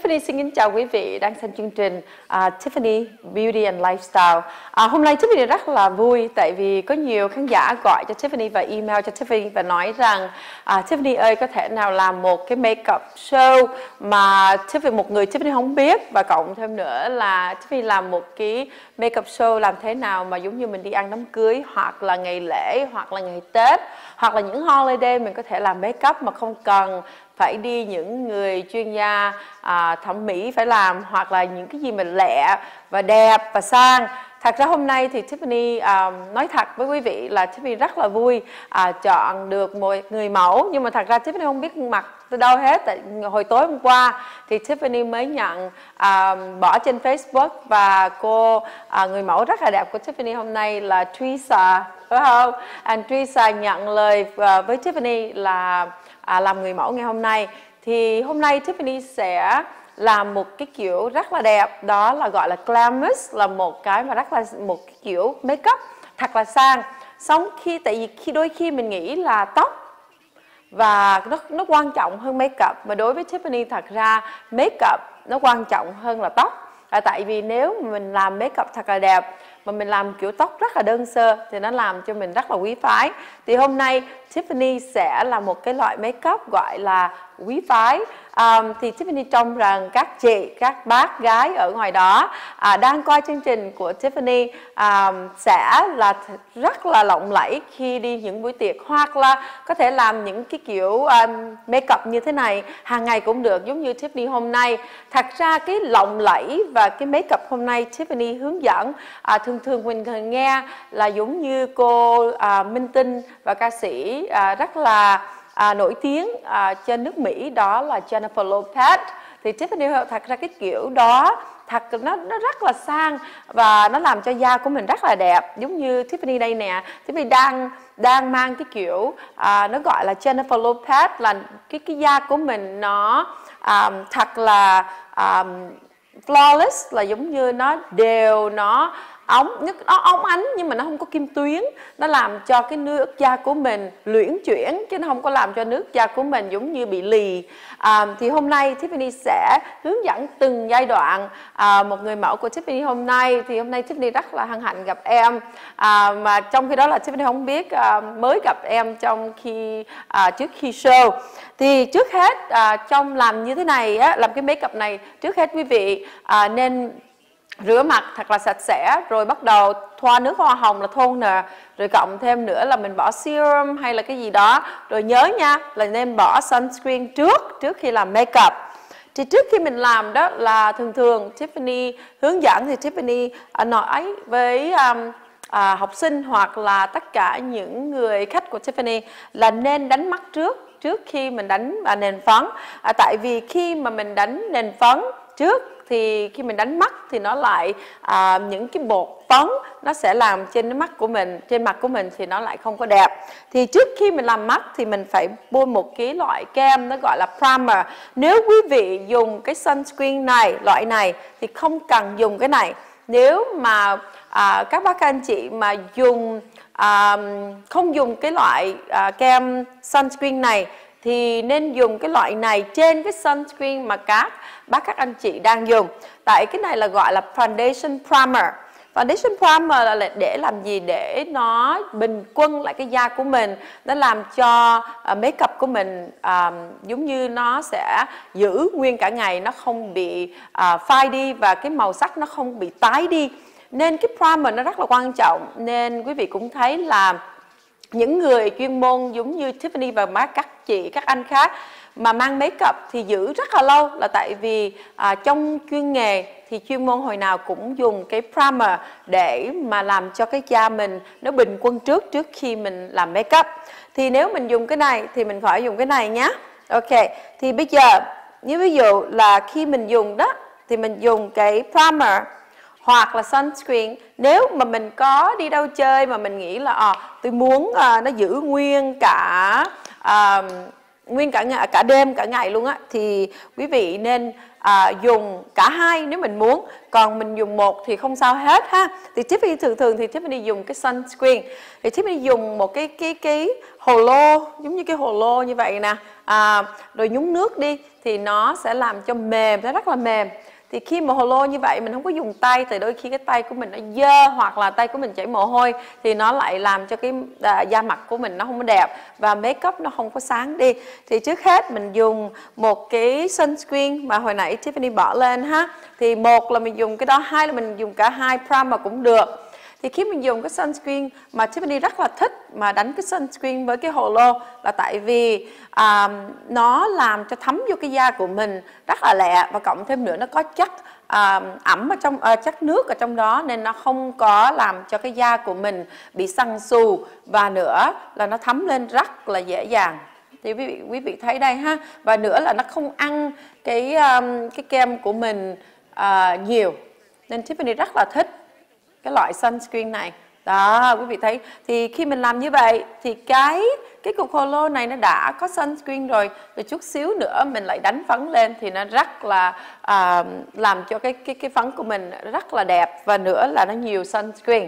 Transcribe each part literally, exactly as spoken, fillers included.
Tiffany xin kính chào quý vị đang xem chương trình uh, Tiffany Beauty and Lifestyle. Uh, hôm nay Tiffany rất là vui tại vì có nhiều khán giả gọi cho Tiffany và email cho Tiffany và nói rằng uh, Tiffany ơi, có thể nào làm một cái makeup show mà Tiffany một người Tiffany không biết, và cộng thêm nữa là Tiffany làm một cái makeup show làm thế nào mà giống như mình đi ăn đám cưới hoặc là ngày lễ hoặc là ngày Tết hoặc là những holiday mình có thể làm makeup mà không cần phải đi những người chuyên gia à, thẩm mỹ phải làm, hoặc là những cái gì mình lẹ và đẹp và sang. Thật ra hôm nay thì Tiffany à, nói thật với quý vị là Tiffany rất là vui à, chọn được một người mẫu, nhưng mà thật ra Tiffany không biết mặt từ đâu hết. Tại hồi tối hôm qua thì Tiffany mới nhận à, bỏ trên Facebook, và cô à, người mẫu rất là đẹp của Tiffany hôm nay là Teresa, phải không? And Teresa nhận lời à, với Tiffany là À, làm người mẫu ngày hôm nay. Thì hôm nay Tiffany sẽ làm một cái kiểu rất là đẹp, đó là gọi là glamorous, là một cái mà rất là một cái kiểu makeup thật là sang. Xong khi tại vì khi đôi khi mình nghĩ là tóc và nó nó quan trọng hơn makeup, mà đối với Tiffany thật ra makeup nó quan trọng hơn là tóc. À, tại vì nếu mà mình làm makeup thật là đẹp mà mình làm kiểu tóc rất là đơn sơ thì nó làm cho mình rất là quý phái. Thì hôm nay Tiffany sẽ là một cái loại makeup gọi là quý phái. Um, thì Tiffany trông rằng các chị, các bác gái ở ngoài đó à, đang coi chương trình của Tiffany um, sẽ là rất là lộng lẫy khi đi những buổi tiệc, hoặc là có thể làm những cái kiểu um, makeup như thế này hàng ngày cũng được, giống như Tiffany hôm nay. Thật ra cái lộng lẫy và cái makeup hôm nay Tiffany hướng dẫn à, thường thường mình nghe là giống như cô à, minh tinh và ca sĩ à, rất là À, nổi tiếng à, trên nước Mỹ, đó là Jennifer Lopez. Thì Tiffany thật ra cái kiểu đó thật nó nó rất là sang và nó làm cho da của mình rất là đẹp. Giống như Tiffany đây nè, Tiffany đang đang mang cái kiểu à, nó gọi là Jennifer Lopez, là cái cái da của mình nó à, thật là à, flawless, là giống như nó đều, nó ống nó óng ánh nhưng mà nó không có kim tuyến, nó làm cho cái nước da của mình luyện chuyển chứ nó không có làm cho nước da của mình giống như bị lì. À, thì hôm nay Tiffany sẽ hướng dẫn từng giai đoạn. À, một người mẫu của Tiffany hôm nay thì hôm nay Tiffany rất là hân hạnh gặp em, à, mà trong khi đó là Tiffany không biết, à, mới gặp em trong khi à, trước khi show. Thì trước hết à, trong làm như thế này á, làm cái makeup này, trước hết quý vị à, nên rửa mặt thật là sạch sẽ, rồi bắt đầu thoa nước hoa hồng là toner, rồi cộng thêm nữa là mình bỏ serum hay là cái gì đó. Rồi nhớ nha là nên bỏ sunscreen trước trước khi làm makeup. Thì trước khi mình làm đó là thường thường Tiffany hướng dẫn thì Tiffany à, nói với um, à, học sinh hoặc là tất cả những người khách của Tiffany là nên đánh mắt trước trước khi mình đánh à, nền phấn. À, tại vì khi mà mình đánh nền phấn trước thì khi mình đánh mắt thì nó lại à, những cái bột phấn nó sẽ làm trên cái mắt của mình, trên mặt của mình thì nó lại không có đẹp. Thì trước khi mình làm mắt thì mình phải bôi một cái loại kem nó gọi là primer. Nếu quý vị dùng cái sunscreen này, loại này thì không cần dùng cái này. Nếu mà à, các bác anh chị mà dùng à, không dùng cái loại à, kem sunscreen này thì nên dùng cái loại này trên cái sunscreen mà các bác các anh chị đang dùng. Tại cái này là gọi là foundation primer. Foundation primer là để làm gì? Để nó bình quân lại cái da của mình, nó làm cho uh, makeup của mình uh, giống như nó sẽ giữ nguyên cả ngày, nó không bị uh, phai đi và cái màu sắc nó không bị tái đi. Nên cái primer nó rất là quan trọng. Nên quý vị cũng thấy là những người chuyên môn giống như Tiffany và các chị, các anh khác mà mang makeup thì giữ rất là lâu, là tại vì à, trong chuyên nghề thì chuyên môn hồi nào cũng dùng cái primer để mà làm cho cái da mình nó bình quân trước trước khi mình làm makeup. Thì nếu mình dùng cái này thì mình khỏi dùng cái này nhé. Ok, thì bây giờ như ví dụ là khi mình dùng đó thì mình dùng cái primer hoặc là sunscreen. Nếu mà mình có đi đâu chơi mà mình nghĩ là à, tôi muốn à, nó giữ nguyên cả à, nguyên cả ngày, cả đêm cả ngày luôn á, thì quý vị nên à, dùng cả hai nếu mình muốn, còn mình dùng một thì không sao hết ha. Thì Tiffany thường thường thì Tiffany dùng cái sunscreen, thì Tiffany dùng một cái cái cái hồ lô, giống như cái hồ lô như vậy nè, à, rồi nhúng nước đi thì nó sẽ làm cho mềm, nó rất là mềm. Thì khi mà hồ lô như vậy mình không có dùng tay, thì đôi khi cái tay của mình nó dơ hoặc là tay của mình chảy mồ hôi thì nó lại làm cho cái à, da mặt của mình nó không có đẹp và make up nó không có sáng đi. Thì trước hết mình dùng một cái sunscreen mà hồi nãy Tiffany bỏ lên ha. Thì một là mình dùng cái đó, hai là mình dùng cả hai primer cũng được. Thì khi mình dùng cái sunscreen mà Tiffany rất là thích mà đánh cái sunscreen với cái hồ lô là tại vì à, nó làm cho thấm vô cái da của mình rất là lẹ, và cộng thêm nữa nó có chất à, ẩm ở trong à, chất nước ở trong đó, nên nó không có làm cho cái da của mình bị săn xù, và nữa là nó thấm lên rất là dễ dàng. Thì quý vị, quý vị thấy đây ha, và nữa là nó không ăn cái um, cái kem của mình uh, nhiều, nên Tiffany rất là thích cái loại sunscreen này. Đó, quý vị thấy. Thì khi mình làm như vậy thì cái cái cục hồ lô này nó đã có sunscreen rồi, rồi chút xíu nữa mình lại đánh phấn lên thì nó rất là à, làm cho cái cái cái phấn của mình rất là đẹp, và nữa là nó nhiều sunscreen.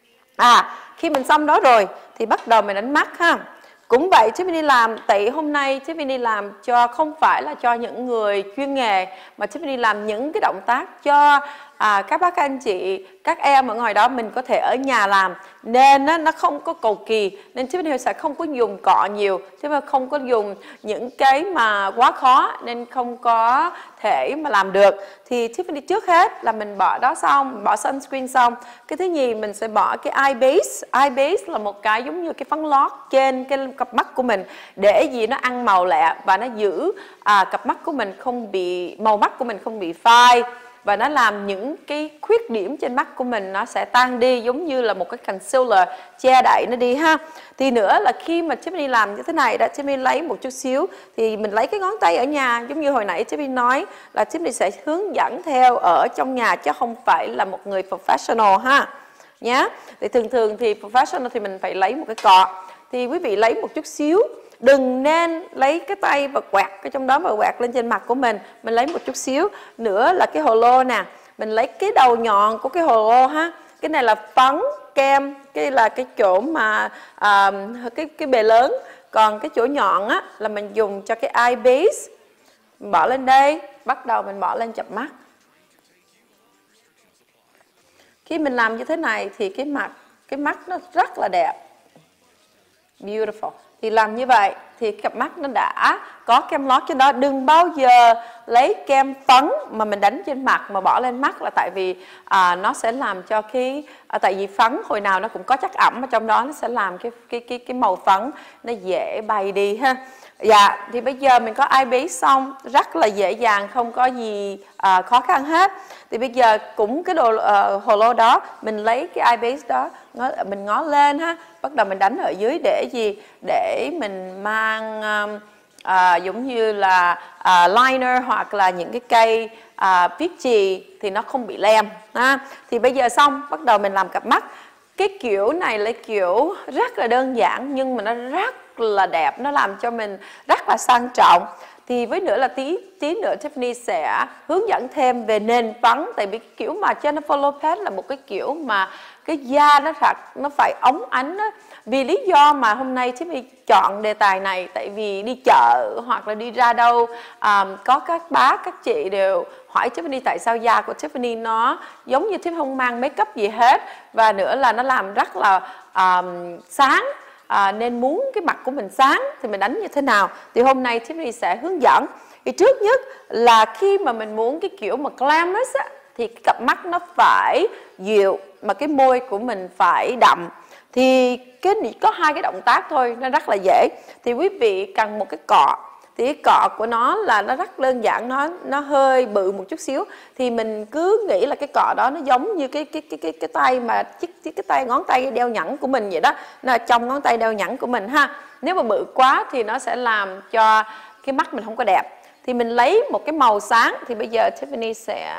À, khi mình xong đó rồi thì bắt đầu mình đánh mắt ha. Cũng vậy, Tiffany làm, tại hôm nay Tiffany làm cho không phải là cho những người chuyên nghề, mà Tiffany làm những cái động tác cho à, các bác, các anh chị, các em ở ngoài đó mình có thể ở nhà làm, nên á, nó không có cầu kỳ, nên Tiffany sẽ không có dùng cọ nhiều, chứ mà không có dùng những cái mà quá khó nên không có thể mà làm được. Thì Tiffany trước hết là mình bỏ đó xong, bỏ sunscreen xong, cái thứ nhì mình sẽ bỏ cái eye base. Eye base là một cái giống như cái phấn lót trên cái cặp mắt của mình, để gì nó ăn màu lẹ và nó giữ à, cặp mắt của mình không bị, màu mắt của mình không bị phai, và nó làm những cái khuyết điểm trên mắt của mình nó sẽ tan đi, giống như là một cái concealer che đậy nó đi ha. Thì nữa là khi mà Tiffany làm như thế này đó, Tiffany lấy một chút xíu, thì mình lấy cái ngón tay ở nhà, giống như hồi nãy Tiffany nói là Tiffany sẽ hướng dẫn theo ở trong nhà chứ không phải là một người professional ha nhé. Thì thường thường thì professional thì mình phải lấy một cái cọ, thì quý vị lấy một chút xíu, đừng nên lấy cái tay và quẹt cái trong đó và quẹt lên trên mặt của mình. Mình lấy một chút xíu. Nữa là cái hồ lô nè, mình lấy cái đầu nhọn của cái hồ lô ha. Cái này là phấn kem, cái là cái chỗ mà à, cái cái bề lớn, còn cái chỗ nhọn á là mình dùng cho cái eye base. Mình bỏ lên đây, bắt đầu mình bỏ lên chập mắt. Khi mình làm như thế này thì cái mặt cái mắt nó rất là đẹp, beautiful. Thì làm như vậy thì cặp mắt nó đã có kem lót trên đó. Đừng bao giờ lấy kem phấn mà mình đánh trên mặt mà bỏ lên mắt, là tại vì à, nó sẽ làm cho cái à, tại vì phấn hồi nào nó cũng có chất ẩm ở trong đó, nó sẽ làm cái cái cái cái màu phấn nó dễ bay đi ha. Dạ, thì bây giờ mình có eye base xong, rất là dễ dàng, không có gì à, khó khăn hết. Thì bây giờ cũng cái đồ uh, hồ lô đó, mình lấy cái eye base đó, ngó, mình ngó lên ha, bắt đầu mình đánh ở dưới để gì? Để mình mang um, à, giống như là à, liner hoặc là những cái cây à, viết chì thì nó không bị lem ha. Thì bây giờ xong, bắt đầu mình làm cặp mắt. Cái kiểu này là kiểu rất là đơn giản nhưng mà nó rất là đẹp, nó làm cho mình rất là sang trọng. Thì với nữa là tí tí nữa Tiffany sẽ hướng dẫn thêm về nền phấn, tại vì cái kiểu mà Jennifer Lopez là một cái kiểu mà cái da nó thật, nó phải óng ánh á. Vì lý do mà hôm nay Tiffany chọn đề tài này, tại vì đi chợ hoặc là đi ra đâu um, có các bác, các chị đều hỏi Tiffany tại sao da của Tiffany nó giống như Tiffany không mang make up gì hết, và nữa là nó làm rất là um, sáng. À, nên muốn cái mặt của mình sáng thì mình đánh như thế nào, thì hôm nay Tiffany sẽ hướng dẫn. Thì trước nhất là khi mà mình muốn cái kiểu mà glamorous á, thì cái cặp mắt nó phải dịu mà cái môi của mình phải đậm. Thì cái có hai cái động tác thôi, nó rất là dễ. Thì quý vị cần một cái cọ. Thì cái cọ của nó là nó rất đơn giản, nó nó hơi bự một chút xíu. Thì mình cứ nghĩ là cái cọ đó nó giống như cái cái cái cái cái tay mà chiếc cái, cái tay ngón tay đeo nhẫn của mình vậy đó, nó là trong ngón tay đeo nhẫn của mình ha. Nếu mà bự quá thì nó sẽ làm cho cái mắt mình không có đẹp. Thì mình lấy một cái màu sáng, thì bây giờ Tiffany sẽ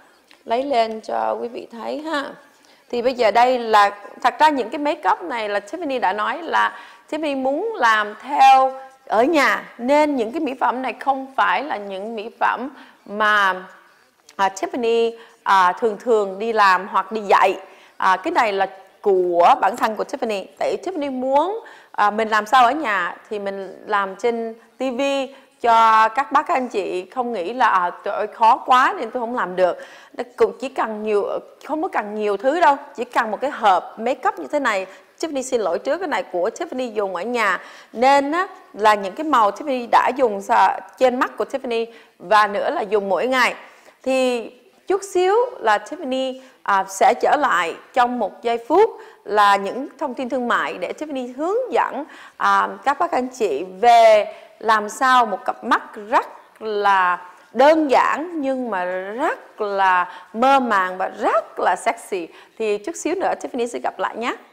lấy lên cho quý vị thấy ha. Thì bây giờ đây là, thật ra những cái make up này là Tiffany đã nói là Tiffany muốn làm theo ở nhà, nên những cái mỹ phẩm này không phải là những mỹ phẩm mà à, Tiffany à, thường thường đi làm hoặc đi dạy. À, cái này là của bản thân của Tiffany. Tại Tiffany muốn à, mình làm sao ở nhà thì mình làm trên ti vi cho các bác các anh chị không nghĩ là à, trời ơi khó quá nên tôi không làm được. Nó cũng chỉ cần nhiều, không có cần nhiều thứ đâu, chỉ cần một cái hộp make up như thế này. Tiffany xin lỗi trước, cái này của Tiffany dùng ở nhà nên á, là những cái màu Tiffany đã dùng trên mắt của Tiffany và nữa là dùng mỗi ngày. Thì chút xíu là Tiffany à, sẽ trở lại trong một giây phút là những thông tin thương mại để Tiffany hướng dẫn à, các bác anh chị về làm sao một cặp mắt rất là đơn giản nhưng mà rất là mơ màng và rất là sexy. Thì chút xíu nữa Tiffany sẽ gặp lại nhé.